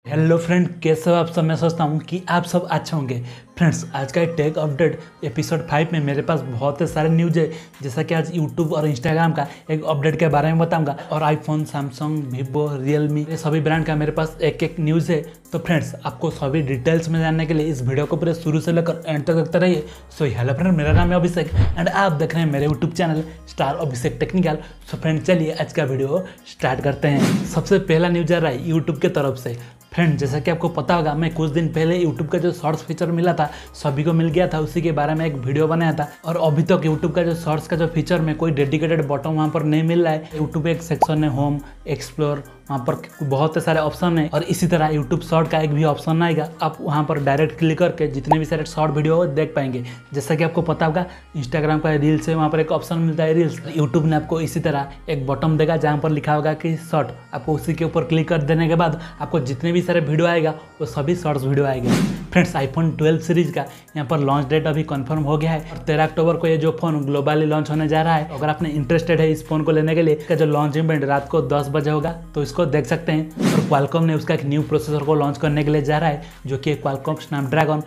Hello friend, कैसे हो आप सब। मैं सोचता हूँ कि आप सब अच्छे होंगे। फ्रेंड्स, आज का टेक अपडेट एपिसोड 5 में मेरे पास बहुत सारे न्यूज़ है। जैसा कि आज यूट्यूब और इंस्टाग्राम का एक अपडेट के बारे में बताऊंगा और आईफोन, सैमसंग, वीवो, रियलमी, ये सभी ब्रांड का मेरे पास एक एक न्यूज़ है। तो फ्रेंड्स, आपको सभी डिटेल्स में जानने के लिए इस वीडियो को पूरे शुरू से लेकर एंड तक देखते रहिए। सो हेलो फ्रेंड, मेरा नाम है अभिषेक एंड आप देख रहे हैं मेरे YouTube channel star Abhishek technical. So friend, चलिए आज का वीडियो स्टार्ट करते हैं। सबसे पहला न्यूज़ आ रहा है यूट्यूब की तरफ से। फ्रेंड, जैसा कि आपको पता होगा, मैं कुछ दिन पहले यूट्यूब का जो शॉर्ट्स फीचर मिला था, सभी को मिल गया था, उसी के बारे में एक वीडियो बनाया था। और अभी तक यूट्यूब का जो शॉर्ट्स का जो फीचर में कोई डेडिकेटेड बटन वहाँ पर नहीं मिल रहा है। यूट्यूब एक सेक्शन है होम, एक्सप्लोर, वहाँ पर बहुत सारे ऑप्शन है और इसी तरह यूट्यूब शॉर्ट का एक भी ऑप्शन आएगा। आप वहाँ पर डायरेक्ट क्लिक करके जितने भी सारे शॉर्ट वीडियो देख पाएंगे। जैसा कि आपको पता होगा, इंस्टाग्राम का रील्स है, वहाँ पर एक ऑप्शन मिलता है रील्स। यूट्यूब ने आपको इसी तरह एक बटन देगा जहाँ पर लिखा होगा कि शॉर्ट। आपको उसी के ऊपर क्लिक कर देने के बाद आपको जितने भी सारे वीडियो आएगा वो सभी शॉर्ट्स वीडियो आएंगे। फ्रेंड्स, आईफोन 12 सीरीज का यहाँ पर लॉन्च डेट अभी कंफर्म हो गया है और 13 अक्टूबर को ये जो फोन ग्लोबली लॉन्च होने जा रहा है। अगर आपने इंटरेस्टेड है इस फोन को लेने के लिए, इसका जो लॉन्च इवेंट रात को 10 बजे होगा, तो इसको देख सकते हैं। और क्वालकॉम ने उसका एक न्यू प्रोसेसर को लॉन्च करने के लिए जा रहा है, जो कि क्वालकॉम स्नैपड्रैगन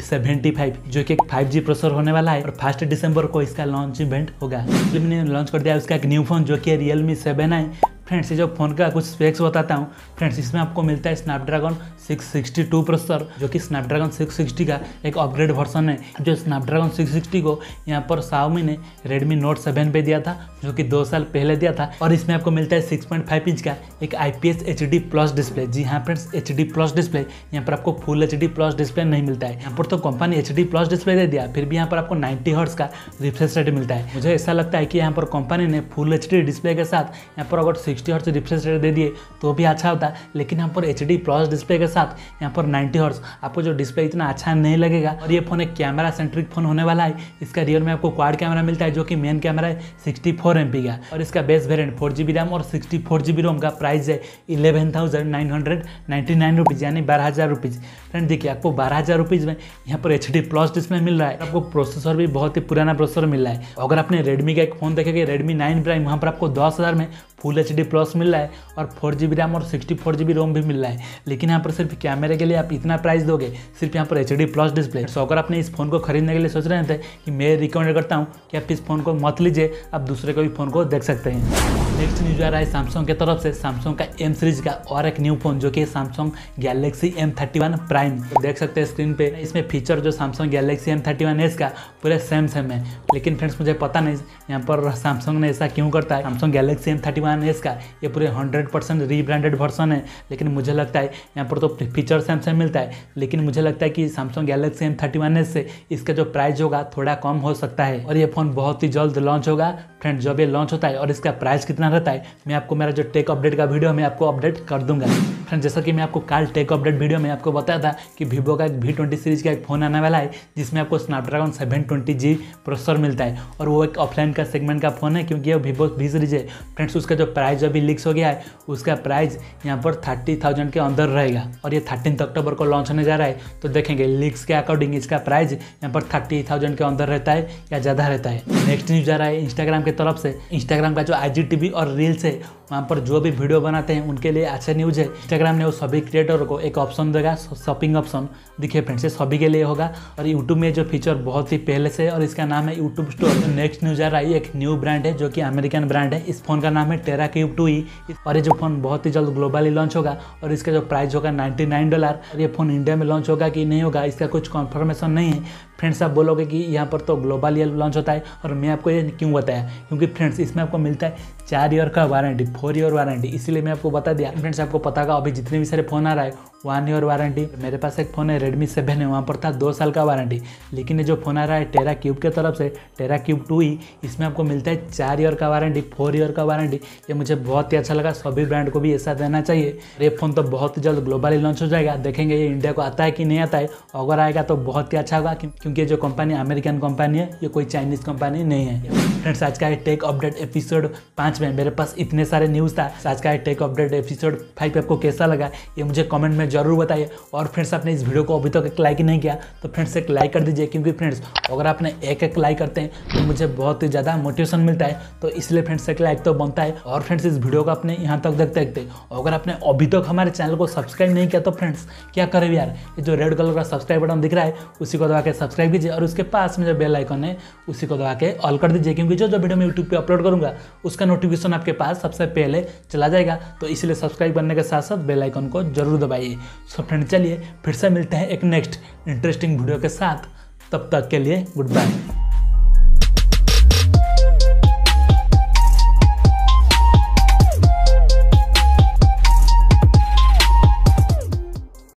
875, जो कि एक 5G प्रोसेसर होने वाला है और 1 दिसंबर को इसका लॉन्च इवेंट होगा। ने लॉन्च कर दिया उसका एक न्यू फोन, जो कि रियलमी 7 है। फ्रेंड्स, ये जो फोन का कुछ स्पेक्स बताता हूँ। फ्रेंड्स, इसमें आपको मिलता है स्नैपड्रैगन 662 प्रोसेसर, जो कि स्नैपड्रैगन 660 का एक अपग्रेड वर्जन है। जो स्नैपड्रैगन 660 को यहाँ पर Xiaomi ने रेडमी नोट 7 पे दिया था, जो कि 2 साल पहले दिया था। और इसमें आपको मिलता है 6.5 इंच का एक IPS HD प्लस डिस्प्ले। जी हाँ फ्रेंड्स, HD प्लस डिस्प्ले। यहाँ पर आपको फुल HD प्लस डिस्प्ले नहीं मिलता है। यहाँ पर तो कंपनी HD प्लस डिस्प्ले दे दिया, फिर भी यहाँ पर आपको 90 हर्ट्ज का रिफ्रेश रेट मिलता है। मुझे ऐसा लगता है कि यहाँ पर कंपनी ने फुल HD डिस्प्ले के साथ यहाँ पर अगर 60 हर्ट्ज रिफ्रेश रेट दे दिए तो भी अच्छा होता, लेकिन यहाँ पर HD प्लस डिस्प्ले के साथ यहाँ पर 90 हर्ट्ज आपको जो डिस्प्ले इतना अच्छा नहीं लगेगा। और ये फोन एक कैमरा सेंट्रिक फोन होने वाला है। इसका रियर में आपको क्वाड कैमरा मिलता है, जो कि मेन कैमरा है 64 MP का। और इसका बेस वेरिएंट 4GB रैम और 64GB रोम का प्राइस है 11,999 रुपीज़, यानी 12,000 रुपीज़। फ्रेंड देखिए, आपको 12,000 रुपीज़ में यहाँ पर HD प्लस डिस्प्ले मिल रहा है। आपको प्रोसेसर भी बहुत ही पुराना प्रोसेसर मिल रहा है। अगर आपने रेडमी का एक फोन देखेंगे, रेडमी 9 प्राइम, वहाँ पर आपको 10,000 में फुल HD प्लस मिल रहा है और 4GB रैम और 64GB रोम भी मिल रहा है। लेकिन यहाँ पर सिर्फ कैमरे के लिए आप इतना प्राइस दोगे, सिर्फ यहाँ पर HD प्लस डिस्प्ले। तो अगर आपने इस फोन को खरीदने के लिए सोच रहे थे, कि मैं रिकमेंड करता हूँ कि आप इस फोन को मत लीजिए, आप दूसरे कोई फोन को देख सकते हैं। नेक्स्ट न्यूज आ रहा है सैमसंग की तरफ से। सैमसंग का M सीरीज का और एक न्यू फोन, जो कि सैमसंग गैलेक्सी M31 प्राइम। तो देख सकते हैं स्क्रीन पे, इसमें फीचर जो सैमसंग गैलेक्सी M31s का पूरे सेम है। लेकिन फ्रेंड्स, मुझे पता नहीं यहाँ पर सैमसंग ने ऐसा क्यों करता है। सैमसंग गैलेक्सी M31s का ये पूरे 100% रीब्रांडेड वर्जन है, लेकिन मुझे लगता है यहाँ पर तो फीचर सेम मिलता है। लेकिन मुझे लगता है कि सैमसंग गैलेक्सी M31s से इसका जो प्राइस होगा थोड़ा कम हो सकता है और ये फोन बहुत ही जल्द लॉन्च होगा। फ्रेंड, जब ये लॉन्च होता है और इसका प्राइस कितना रहता है, मैं आपको मेरा जो टेक अपडेट का वीडियो मैं आपको अपडेट कर दूंगा। फ्रेंड, जैसा कि मैं आपको कल टेक अपडेट वीडियो में आपको बताया था कि वीवो का एक V20 सीरीज का एक फोन आने वाला है, जिसमें आपको स्नैपड्रैगन 720G प्रोसेसर मिलता है और वो एक ऑफलाइन का सेगमेंट का फोन है, क्योंकि ये वीवो V सीरीज है। फ्रेंड्स, उसका जो प्राइस अभी लीक्स हो गया है, उसका प्राइस यहाँ पर 30,000 के अंदर रहेगा और ये 13 अक्टूबर को लॉन्च होने जा रहा है। तो देखेंगे लीक्स के अकॉर्डिंग इसका प्राइस यहाँ पर 30,000 के अंदर रहता है या ज़्यादा रहता है। नेक्स्ट न्यूज आ रहा है इंस्टाग्राम की तरफ से। इंस्टाग्राम का जो IGTV और रील्स है, वहाँ पर जो भी वीडियो बनाते हैं उनके लिए अच्छा न्यूज़ है। इंस्टाग्राम ने वो सभी क्रिएटर को एक ऑप्शन देगा, शॉपिंग ऑप्शन। देखिए फ्रेंड्स, ये सभी के लिए होगा और यूट्यूब में जो फीचर बहुत ही पहले से है और इसका नाम है यूट्यूब स्टोर। तो नेक्स्ट न्यूज आ रहा है, एक न्यू ब्रांड है, जो कि अमेरिकन ब्रांड है। इस फोन का नाम है TeraCube 2E और ये जो फोन बहुत ही जल्द ग्लोबली लॉन्च होगा और इसका जो प्राइस होगा $99। और ये फोन इंडिया में लॉन्च होगा कि नहीं होगा, इसका कुछ कन्फर्मेशन नहीं है। फ्रेंड्स, आप बोलोगे कि यहाँ पर तो ग्लोबली लॉन्च होता है, और मैं आपको ये क्यों बताया, क्योंकि फ्रेंड्स इसमें आपको मिलता है 4 ईयर का वारंटी, 4 ईयर वारंटी, इसीलिए मैं आपको बता दिया। फ्रेंड्स, आपको पता होगा अभी जितने भी सारे फ़ोन आ रहा है 1 ईयर वारंटी। मेरे पास एक फ़ोन है रेडमी 7 है, वहाँ पर था 2 साल का वारंटी। लेकिन ये जो फ़ोन आ रहा है TeraCube की तरफ से, TeraCube 2E, इसमें आपको मिलता है 4 ईयर का वारंटी, 4 ईयर का वारंटी। ये मुझे बहुत ही अच्छा लगा, सभी ब्रांड को भी ऐसा देना चाहिए। ये फ़ोन तो बहुत ही जल्द ग्लोबली लॉन्च हो जाएगा। देखेंगे ये इंडिया को आता है कि नहीं आता है। अगर आएगा तो बहुत ही अच्छा होगा, क्योंकि जो कंपनी अमेरिकन कंपनी है, ये कोई चाइनीज़ कंपनी नहीं है। फ्रेंड्स, आज का टेक अपडेट एपिसोड 5 में मेरे पास इतने सारे न्यूज़ था। आज का टेक अपडेट एपिसोड 5 आपको कैसा लगा, ये मुझे कमेंट में जरूर बताइए। और फ्रेंड्स आपने इस वीडियो को अभी तक एक लाइक ही नहीं किया तो फ्रेंड्स एक लाइक कर दीजिए, क्योंकि फ्रेंड्स अगर आपने एक लाइक करते हैं तो मुझे बहुत ही ज़्यादा मोटिवेशन मिलता है, तो इसलिए फ्रेंड्स एक लाइक तो बनता है। और फ्रेंड्स इस वीडियो को आपने यहाँ तक देखते देखते अगर आपने अभी तक हमारे चैनल को सब्सक्राइब नहीं किया तो फ्रेंड्स क्या करें यार, ये जो रेड कलर का सब्सक्राइब बटन दिख रहा है उसी को दबा के सब्सक्राइब कीजिए, और उसके पास में जो बेल आइकन है उसी को दबा के ऑल कर दीजिए, क्योंकि जो वीडियो मैं यूट्यूब पे अपलोड करूंगा उसका नोटिफिकेशन आपके पास सबसे पहले चला जाएगा। तो इसलिए सब्सक्राइब करने के साथ साथ बेल आइकन को जरूर दबाइए। सो फ्रेंड चलिए फिर से मिलते हैं एक नेक्स्ट इंटरेस्टिंग वीडियो के साथ, तब तक के लिए गुड बाय।